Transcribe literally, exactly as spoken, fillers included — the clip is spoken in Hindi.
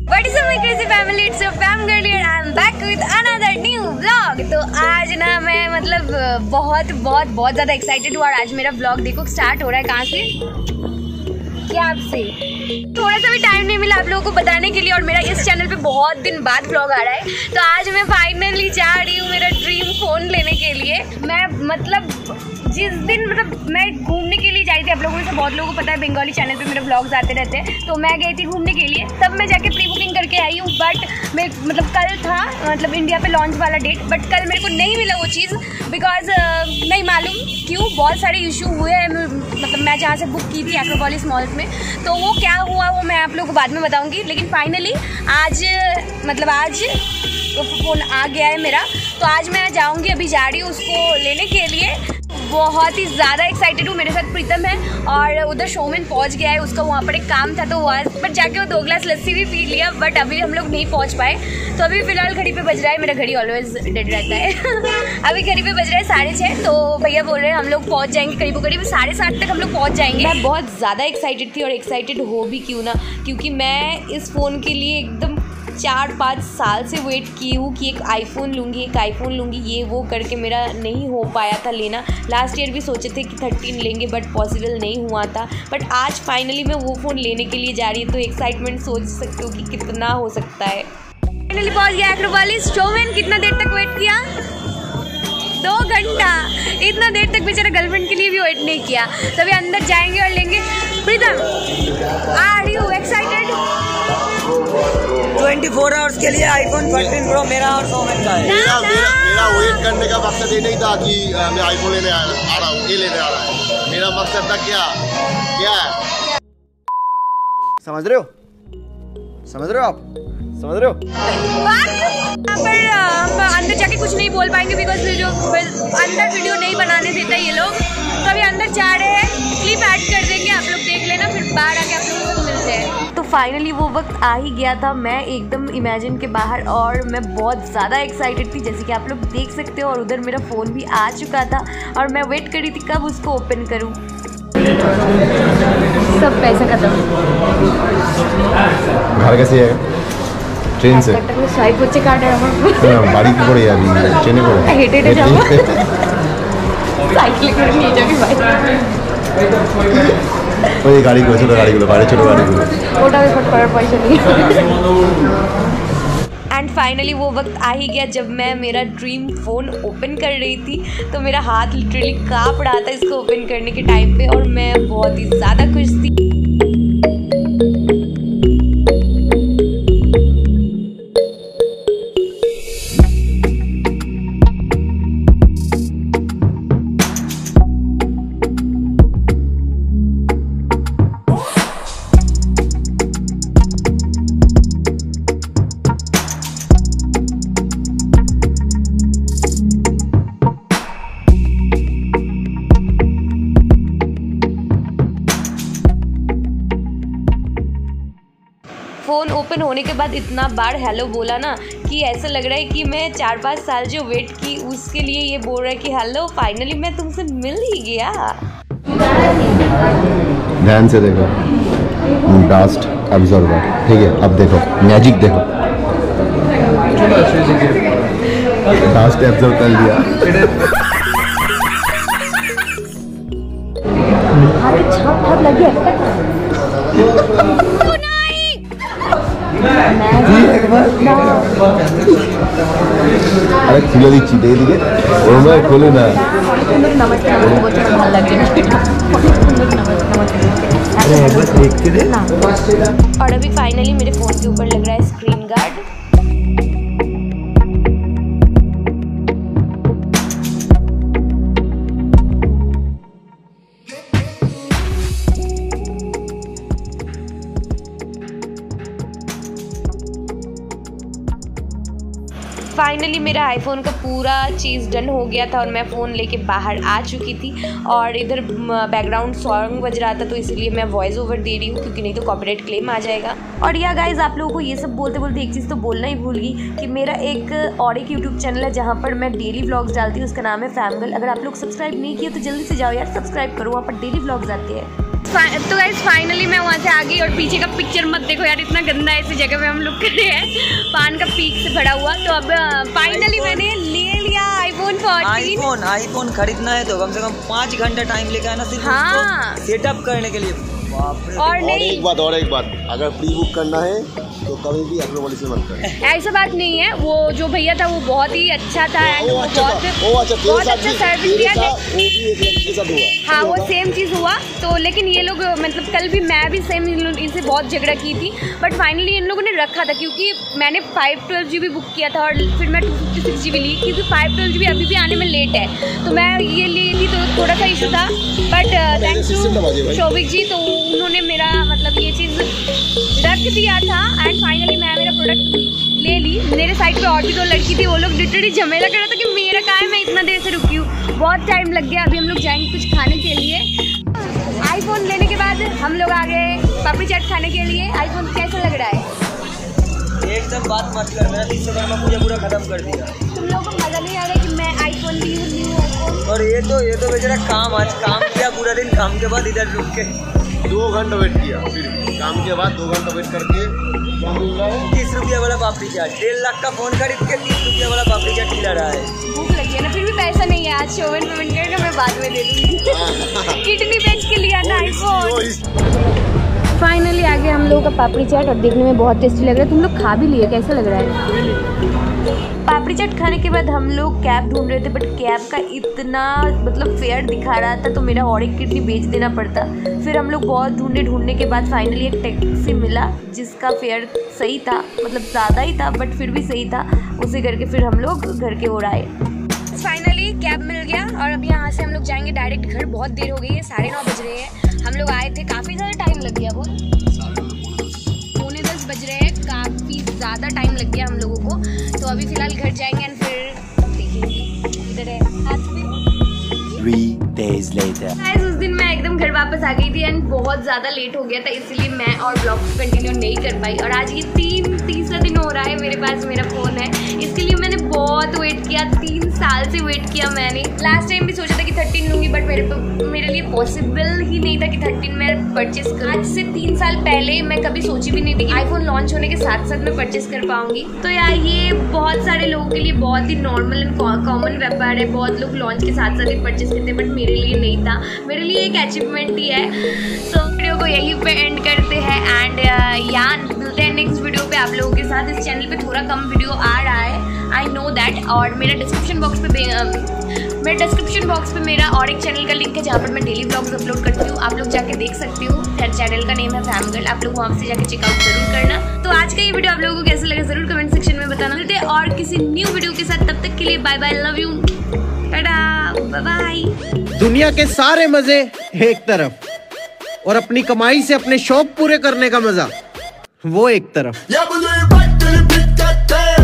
What is up my crazy family? It's your fam girl here. I'm back with another new vlog. तो आज ना मैं मतलब बहुत बहुत बहुत ज़्यादा एक्साइटेड हूँ और आज मेरा vlog देखो स्टार्ट हो रहा है कहाँ से? क्या आपसे? थोड़ा सा भी टाइम नहीं मिला आप लोगों को बताने के लिए और मेरा इस चैनल पे बहुत दिन बाद vlog आ रहा है। तो आज मैं फाइनली जा रही हूँ मेरा ड्रीम फोन लेने के लिए। मैं मतलब जिस दिन मतलब मैं घूमने के लिए जाई थी, आप लोगों से बहुत लोगों को पता है बंगाली चैनल पे मेरे व्लॉग्स आते रहते हैं, तो मैं गई थी घूमने के लिए, तब मैं जाके प्री बुकिंग करके आई हूँ। बट मैं मतलब कल था मतलब इंडिया पे लॉन्च वाला डेट, बट कल मेरे को नहीं मिला वो चीज़ बिकॉज नहीं मालूम क्यों बहुत सारे इशू हुए हैं। मतलब मैं जहाँ से बुक की थी एक्रोपोलिस मॉल में, तो वो क्या हुआ वो मैं आप लोगों को बाद में बताऊँगी। लेकिन फाइनली आज मतलब आज तो फ़ोन आ गया है मेरा, तो आज मैं जाऊँगी, अभी जा रही हूँ उसको लेने के लिए। बहुत ही ज़्यादा एक्साइटेड हूँ। मेरे साथ प्रीतम है और उधर शोमैन पहुँच गया है, उसका वहाँ पर एक काम था तो वहाँ पर जाके वो दो गिलास लस्सी भी पी लिया, बट अभी हम लोग नहीं पहुँच पाए। तो अभी फ़िलहाल घड़ी पे बज रहा है, मेरा घड़ी ऑलवेज डेड रहता है अभी घड़ी पे बज रहा है साढ़े छः, तो भैया बोल रहे हैं हम लोग पहुँच जाएंगे करीब करीब साढ़े सात तक हम लोग पहुँच जाएंगे। मैं बहुत ज़्यादा एक्साइटेड थी और एक्साइटेड हो भी क्यों ना, क्योंकि मैं इस फ़ोन के लिए एकदम चार पाँच साल से वेट की हूँ कि एक आईफोन लूँगी एक आईफोन लूँगी ये वो करके मेरा नहीं हो पाया था लेना। लास्ट ईयर भी सोचे थे कि थर्टीन लेंगे बट पॉसिबल नहीं हुआ था, बट आज फाइनली मैं वो फ़ोन लेने के लिए जा रही हूँ। तो एक्साइटमेंट सोच सकते हो कि कितना हो सकता है। फाइनली पहुँच गया एक्रोपोलिस। शोमैन कितना देर तक वेट किया? दो घंटा। इतना देर तक बेचारा गर्लफ्रेंड के लिए भी वेट नहीं किया। तभी अंदर जाएंगे और लेंगे। Pritam are you excited? चौबीस आवर्स के लिए आईफोन थर्टीन प्रो मेरा और शोमैन का है। मेरा मेरा मेरा वेट करने का मकसद ये नहीं था कि मैं आईफोन लेने आ रहा हूँ, ये लेने आ रहा है। मेरा मकसद था क्या क्या है, समझ रहे हो समझ रहे हो आप समझ रहे हो? यहाँ पर हम अंदर जाके कुछ नहीं बोल पाएंगे बिकॉज जो अंदर वीडियो नहीं बनाने देता ये लोग, तो अभी अंदर जा रहे हैं, क्लिप ऐड कर देंगे, आप लोग देख लेना, फिर बाहर आके आप लोगों को मिलते हैं। तो फाइनली वो वक्त आ ही गया था, मैं एकदम इमेजिन के बाहर और मैं बहुत ज़्यादा एक्साइटेड थी जैसे कि आप लोग देख सकते हो। और उधर मेरा फ़ोन भी आ चुका था और मैं वेट कर रही थी कब उसको ओपन करूँ। सब पैसा खत्म। घर कैसे है? ट्रेन से स्वाइप হচ্ছে কার্ড আমার বাড়ি কি করে যাবি? ট্রেনে করে হেঁটে হেঁটে যাব, সাইকেলে করে নিয়ে যাবি ভাই। ওই গাড়ি করে ছোটো গাড়িগুলো বাইরে ছোটো গাড়িগুলো ওটা রিপোর্ট করার পয়সা নেই। एंड फाइनली वो वक्त आ ही गया जब मैं मेरा ड्रीम फ़ोन ओपन कर रही थी, तो मेरा हाथ लिटरली काँप रहा था इसको ओपन करने के टाइम पे और मैं बहुत ही ज़्यादा खुश थी। फ़ोन ओपन होने के बाद इतना बार हेलो बोला ना कि ऐसा लग रहा है कि मैं चार पाँच साल जो वेट की उसके लिए ये बोल रहा है कि हेलो फाइनली मैं तुमसे मिल ही गया। ध्यान से देखो, डस्ट एब्जॉर्बर, ठीक है? अब देखो मैजिक देखो, डस्ट एब्जॉर्ब कर लिया। छाप छाप लग गया। अरे खुले दीची दे दिए और खोले ना। और अभी फाइनली मेरे फ़ोन के ऊपर लग रहा है स्क्रीन गार्ड। फाइनली मेरा आईफोन का पूरा चीज़ डन हो गया था और मैं फ़ोन लेके बाहर आ चुकी थी और इधर बैकग्राउंड सॉन्ग बज रहा था, तो इसलिए मैं वॉइस ओवर दे रही हूँ क्योंकि नहीं तो कॉपीराइट क्लेम आ जाएगा। और या गाइज़ आप लोगों को ये सब बोलते बोलते एक चीज़ तो बोलना ही भूल गई कि मेरा एक और एक यूट्यूब चैनल है जहाँ पर मैं डेली व्लॉग्स डालती हूँ, उसका नाम है फैम गर्ल। अगर आप लोग सब्सक्राइब नहीं किए तो जल्दी से जाओ यार, सब्सक्राइब करो, वहाँ पर डेली व्लॉग्स आते हैं। तो गाइस फाइनली मैं वहाँ से आ गई और पीछे का पिक्चर मत देखो यार, इतना गंदा ऐसी जगह पे हम लोग खड़े हैं, पान का पीक से भरा हुआ। तो अब फाइनली मैंने ले लिया आईफोन फोर्टीन। आईफोन आईफोन खरीदना है तो कम से कम पाँच घंटा टाइम लेकर आना सिर्फ हाँ। सेटअप करने के लिए। बाप रे। और नहीं, एक बात और एक बात, अगर प्री बुक करना है तो कभी भी एक्रोपोलिस में मत करें। ऐसा बात नहीं है, वो जो भैया था वो बहुत ही अच्छा था, वो अच्छा बहुत था, वो अच्छा बहुत अच्छा सर्विस दिया। वो भी एक लड़की के साथ हुआ। हाँ वो सेम चीज़ हुआ। तो लेकिन ये लोग मतलब कल भी मैं भी सेम इनसे बहुत झगड़ा की थी, बट फाइनली इन लोगों ने रखा था, क्योंकि मैंने five twelve G B book किया था और फिर मैं two fifty six G B ली, क्योंकि फाइव ट्वेल्व जी बी अभी भी आने में लेट है, तो मैं ये ली थी तो थोड़ा सा इशू था। But thanks to Shobhik ji, तो उन्होंने मेरा मतलब ये चीज़ रख दिया था एंड फाइनली मैं मेरा प्रोडक्ट ले ली। मेरे साइड पे और भी दो लड़की थी, वो लोग लिटरली झमेला कर रहा था कि मेरा कहाँ है, मैं इतना देर से रुकी हूँ, बहुत टाइम लग गया। अभी हम लोग जाएंगे कुछ खाने के लिए। आईफोन लेने के बाद हम लोग आ गए पापड़ी चाट खाने के लिए। आईफोन कैसा लग रहा है? एकदम बात मत कर, मैंने तीस सेकंड में पूरा पूरा खत्म कर दिया। तुम लोगों को मजा नहीं आ रहा है कि मैं आईफोन ली हूँ, न्यू आईफोन? और ये तो ये तो बेचारा काम आज काम किया पूरा दिन, काम के बाद इधर रुक के दो घंटा वेट किया, फिर काम के बाद दो घंटा वेट करके तीस रुपया वाला पापड़ी चाट, डेढ़ लाख का फोन खरीद के तीस रुपया वाला पापड़ी चाट खिला रहा है। भूख लगी है ना, फिर भी पैसा नहीं है आज, शोवन पेमेंट करके मैं बाद में दे दूँगी। किडनी बेच के लिया ना आईफोन। फाइनली आ गए हम लोगों का पापड़ी चाट और देखने में बहुत टेस्टी लग रहा है। तुम लोग खा भी लिए, कैसा लग रहा है? पापड़ी चाट खाने के बाद हम लोग कैब ढूंढ रहे थे, बट कैब का इतना मतलब फेयर दिखा रहा था तो मेरा और एक किडनी बेच देना पड़ता। फिर हम लोग बहुत ढूंढे, ढूंढने के बाद फाइनली एक टैक्सी मिला जिसका फेयर सही था, मतलब ज़्यादा ही था बट फिर भी सही था। उसे करके फिर हम लोग घर के ओर आए। फाइनली कैब मिल गया और अब यहाँ से हम लोग जाएंगे डायरेक्ट घर। बहुत देर हो गई है, साढ़े नौ बज रहे हैं। हम लोग आए थे, काफ़ी ज़्यादा टाइम लग गया, बहुत पौने दस बज रहे हैं, काफ़ी ज़्यादा टाइम लग गया हम लोगों को। तो अभी फ़िलहाल घर जाएंगे एंड फिर देखेंगे इधर है आज भी। Three days later. Guys, उस दिन मैं एकदम घर वापस आ गई थी एंड बहुत ज़्यादा लेट हो गया था, इसलिए मैं और ब्लॉग कंटिन्यू नहीं कर पाई। और आज ये तीन तीसरा दिन हो रहा है मेरे पास मेरा फ़ोन है, इसके लिए मैंने बहुत वेट किया, तीन साल से वेट किया मैंने। लास्ट टाइम भी सोचा था कि थर्टीन लूँगी, बट मेरे मेरे लिए पॉसिबल ही नहीं था कि थर्टीन मैं परचेस करूँ। आज से तीन साल पहले मैं कभी सोची भी नहीं थी कि आईफोन लॉन्च होने के साथ साथ मैं परचेस कर पाऊंगी। तो यार ये बहुत सारे लोगों के लिए बहुत ही नॉर्मल एंड कॉमन व्यापार है, बहुत लोग लॉन्च के साथ साथ ही परचेस करते हैं, बट मेरे लिए नहीं था। मेरे लिए एक अचीवमेंट ही है। सो वीडियो को यहीं पे एंड करते हैं एंड यहाँ मिलते हैं नेक्स्ट वीडियो पे आप लोगों के साथ। इस चैनल पे थोड़ा कम वीडियो आ रहा है, आई नो दैट। और मेरा डिस्क्रिप्शन बॉक्स पे मेरे डिस्क्रिप्शन बॉक्स पे मेरा और एक चैनल का लिंक है जहाँ पर मैं डेली व्लॉग्स अपलोड करती हूँ, आप लोग जाके देख सकते हो। चैनल का नेम है फैम गर्ल, आप लोग वहाँ से जाके चेकआउट जरूर करना। तो आज का ये वीडियो आप लोगों को कैसा लगा जरूर कमेंट सेक्शन में बताना। मिलते हैं और किसी न्यू वीडियो के साथ, तब तक के लिए bye bye, love you, tata, bye bye. दुनिया के सारे मजे एक तरफ और अपनी कमाई से अपने शौक पूरे करने का मजा वो एक तरफ।